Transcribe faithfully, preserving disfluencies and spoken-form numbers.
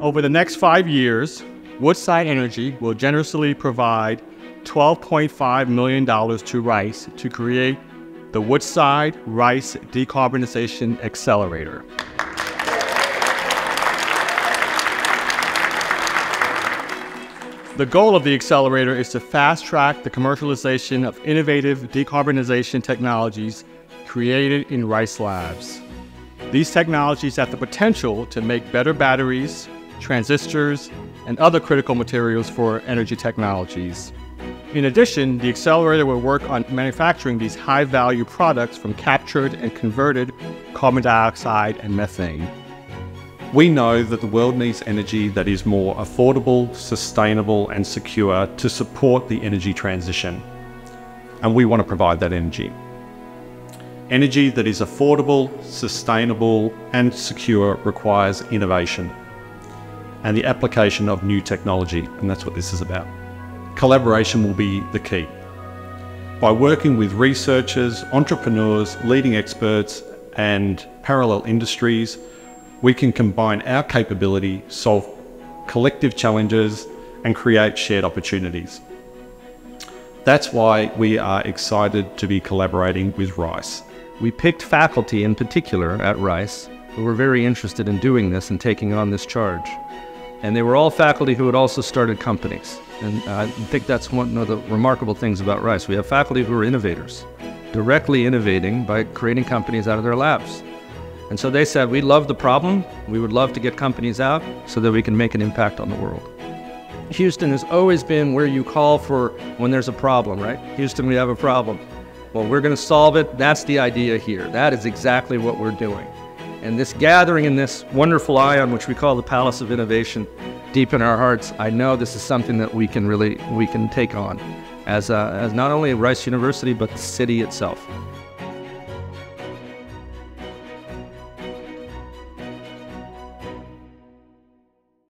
Over the next five years, Woodside Energy will generously provide twelve point five million dollars to Rice to create the Woodside-Rice Decarbonization Accelerator. The goal of the accelerator is to fast-track the commercialization of innovative decarbonization technologies created in Rice labs. These technologies have the potential to make better batteries, transistors, and other critical materials for energy technologies. In addition, the accelerator will work on manufacturing these high-value products from captured and converted carbon dioxide and methane. We know that the world needs energy that is more affordable, sustainable, and secure to support the energy transition. And we want to provide that energy. Energy that is affordable, sustainable, and secure requires innovation and the application of new technology, and that's what this is about. Collaboration will be the key. By working with researchers, entrepreneurs, leading experts, and parallel industries, we can combine our capability, solve collective challenges, and create shared opportunities. That's why we are excited to be collaborating with Rice. We picked faculty in particular at Rice who were very interested in doing this and taking on this charge. And they were all faculty who had also started companies. And I think that's one of the remarkable things about Rice. We have faculty who are innovators, directly innovating by creating companies out of their labs. And so they said, we love the problem. We would love to get companies out so that we can make an impact on the world. Houston has always been where you call for when there's a problem, right? Houston, we have a problem. Well, we're going to solve it. That's the idea here. That is exactly what we're doing. And this gathering in this wonderful ion, which we call the Palace of Innovation, deep in our hearts, I know this is something that we can really, we can take on as, uh, as not only Rice University, but the city itself.